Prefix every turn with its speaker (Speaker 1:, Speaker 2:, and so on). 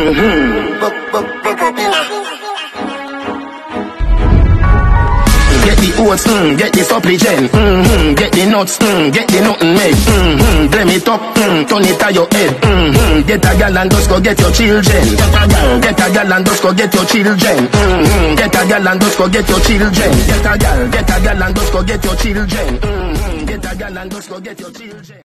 Speaker 1: Get the oats, get the supplement, get the nuts, get the nothing make, blame it up, turn it to your head, get a gal and just go get your children, get a gal and just go get your children, get a gal and just go get your children, get a gal and just go get your children, get a gal and just go get your children.